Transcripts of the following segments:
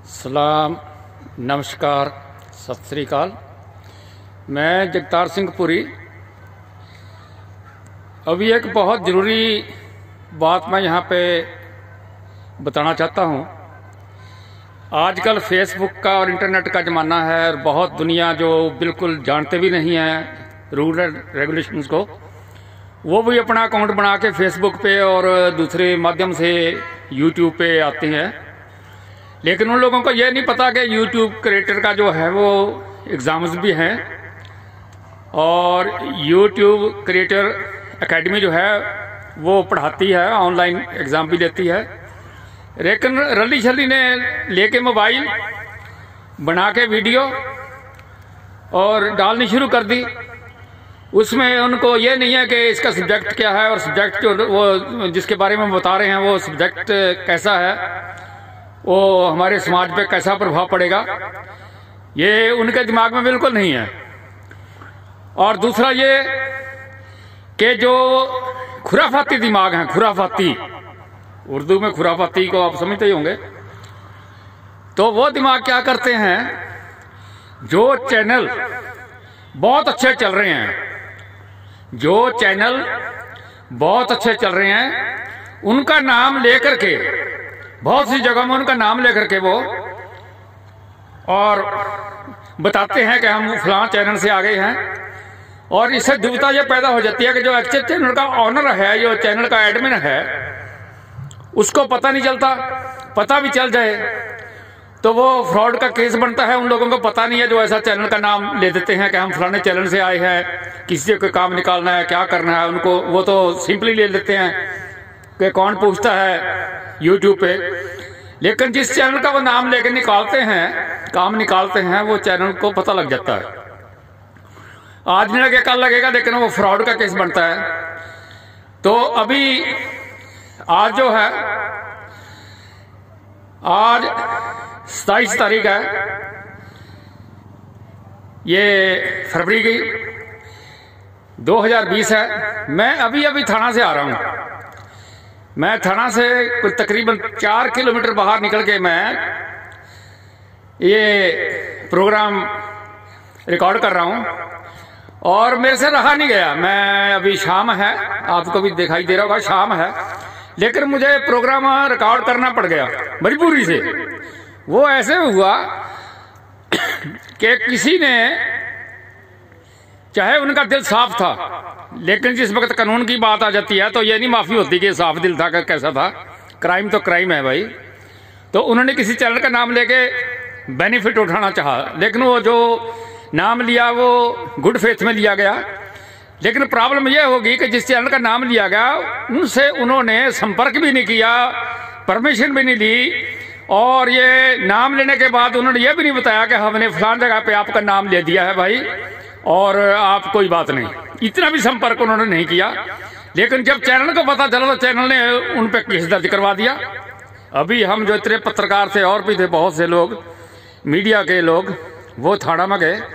सलाम, नमस्कार, सत श्री अकाल। मैं जगतार सिंह पुरी। अभी एक बहुत ज़रूरी बात मैं यहाँ पे बताना चाहता हूँ। आजकल फेसबुक का और इंटरनेट का ज़माना है और बहुत दुनिया जो बिल्कुल जानते भी नहीं है रूल एंड रेगुलेशंस को, वो भी अपना अकाउंट बना के फेसबुक पे और दूसरे माध्यम से यूट्यूब पे आते हैं। लेकिन उन लोगों को यह नहीं पता कि यूट्यूब क्रिएटर का जो है वो एग्ज़ाम्स भी हैं और यूट्यूब क्रिएटर एकेडमी जो है वो पढ़ाती है, ऑनलाइन एग्ज़ाम भी लेती है। लेकिन रली छली ने लेके मोबाइल बना के वीडियो और डालनी शुरू कर दी। उसमें उनको ये नहीं है कि इसका सब्जेक्ट क्या है और सब्जेक्ट जो वो जिसके बारे में बता रहे हैं वो सब्जेक्ट कैसा है, वो हमारे समाज पे कैसा प्रभाव पड़ेगा, ये उनके दिमाग में बिल्कुल नहीं है। और दूसरा ये कि जो खुराफाती दिमाग है, खुराफाती, उर्दू में खुराफाती को आप समझते ही होंगे, तो वो दिमाग क्या करते हैं, जो चैनल बहुत अच्छे चल रहे हैं, जो चैनल बहुत अच्छे चल रहे हैं उनका नाम लेकर के, बहुत सी जगह में उनका नाम लेकर के वो और बताते हैं कि हम फलां चैनल से आ गए हैं। और इससे दुविधा ये पैदा हो जाती है कि जो एक्चुअल चैनल का ऑनर है, जो चैनल का एडमिन है, उसको पता नहीं चलता। पता भी चल जाए तो वो फ्रॉड का केस बनता है। उन लोगों को पता नहीं है जो ऐसा चैनल का नाम ले देते हैं कि हम फलाने चैनल से आए हैं, किसी से कोई काम निकालना है, क्या करना है, उनको वो तो सिंपली ले लेते हैं कि कौन पूछता है यूट्यूब पे। लेकिन जिस चैनल का वो नाम लेके निकालते हैं, काम निकालते हैं, वो चैनल को पता लग जाता है। आज नहीं लगे कल लगेगा, लेकिन वो फ्रॉड का केस बनता है। तो अभी आज जो है, आज 27 तारीख है, ये फरवरी की 2020 है। मैं अभी अभी थाना से आ रहा हूं। मैं थाना से कुछ तकरीबन 4 किलोमीटर बाहर निकल के मैं ये प्रोग्राम रिकॉर्ड कर रहा हूं और मेरे से रहा नहीं गया। मैं अभी शाम है, आपको भी दिखाई दे रहा होगा, शाम है, लेकिन मुझे प्रोग्राम रिकॉर्ड करना पड़ गया मजबूरी से। वो ऐसे हुआ कि किसी ने, चाहे उनका दिल साफ था, लेकिन जिस वक्त कानून की बात आ जाती है तो ये नहीं माफी होती कि साफ दिल था, कैसा था। क्राइम तो क्राइम है भाई। तो उन्होंने किसी चैनल का नाम लेके बेनिफिट उठाना चाहा, लेकिन वो जो नाम लिया वो गुड फेथ में लिया गया। लेकिन प्रॉब्लम यह होगी कि जिस चैनल का नाम लिया गया उनसे उन्होंने संपर्क भी नहीं किया, परमिशन भी नहीं ली, और ये नाम लेने के बाद उन्होंने ये भी नहीं बताया कि हमने फलान जगह पे आपका नाम ले दिया है भाई और आप कोई बात नहीं। इतना भी संपर्क उन्होंने नहीं किया। लेकिन जब चैनल को पता चला तो चैनल ने उन पे केस दर्ज करवा दिया। अभी हम जो इतने पत्रकार थे और भी थे बहुत से लोग, मीडिया के लोग, वो थाना में गए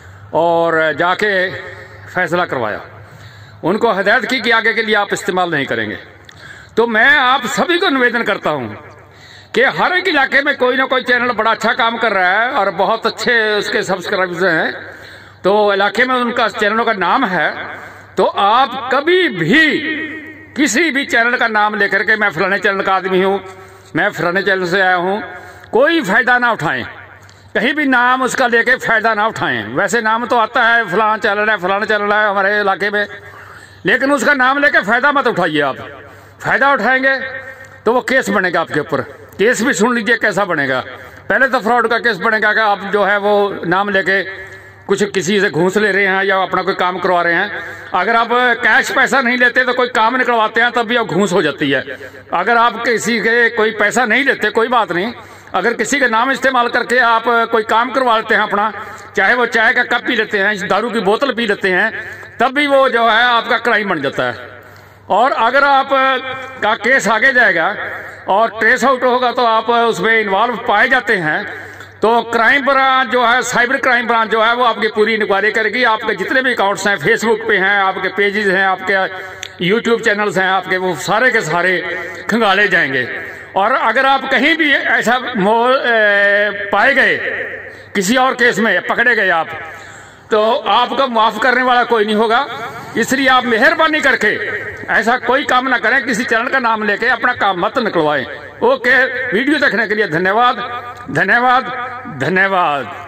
और जाके फैसला करवाया। उनको हदायत की कि आगे के लिए आप इस्तेमाल नहीं करेंगे। तो मैं आप सभी को निवेदन करता हूं कि हर एक इलाके में कोई ना कोई चैनल बड़ा अच्छा काम कर रहा है और बहुत अच्छे उसके सब्सक्राइबर्स हैं, तो इलाके में उनका चैनलों का नाम है, तो आप कभी भी किसी भी चैनल का नाम लेकर के मैं फलाने चैनल का आदमी हूं, मैं फलाने चैनल से आया हूं, कोई फायदा ना उठाएं। कहीं भी नाम उसका लेके फायदा ना उठाएं। वैसे नाम तो आता है फलाना चैनल है, फलाना चैनल है हमारे इलाके में, लेकिन उसका नाम लेके फायदा मत उठाइए। आप फायदा उठाएंगे तो वो केस बनेगा आपके ऊपर। केस भी सुन लीजिए कैसा बनेगा। पहले तो फ्रॉड का केस बनेगा कि आप जो है वो नाम लेके कुछ किसी से घूस ले रहे हैं या अपना कोई काम करवा रहे हैं। अगर आप कैश पैसा नहीं लेते तो कोई काम निकलवाते हैं तब भी अब घूस हो जाती है। अगर आप किसी के कोई पैसा नहीं लेते कोई बात नहीं, अगर किसी का नाम इस्तेमाल करके आप कोई काम करवा लेते हैं अपना, चाहे वो चाय का कप पी लेते हैं, दारू की बोतल पी लेते हैं, तब भी वो जो है आपका क्राइम बन जाता है। और अगर आप का केस आगे जाएगा और ट्रेस आउट होगा तो आप उसमें इन्वॉल्व पाए जाते हैं, तो क्राइम ब्रांच जो है, साइबर क्राइम ब्रांच जो है वो आपकी पूरी इंक्वायरी करेगी। आपके जितने भी अकाउंट्स हैं, फेसबुक पे हैं, आपके पेजेस हैं, आपके यूट्यूब चैनल्स हैं आपके, वो सारे के सारे खंगाले जाएंगे और अगर आप कहीं भी ऐसा पाए गए किसी और केस में पकड़े गए आप, तो आपको माफ करने वाला कोई नहीं होगा। इसलिए आप मेहरबानी करके ऐसा कोई काम ना करें, किसी चैनल का नाम लेके अपना काम मत निकलवाएं। ओके, वीडियो देखने के लिए धन्यवाद धन्यवाद धन्यवाद।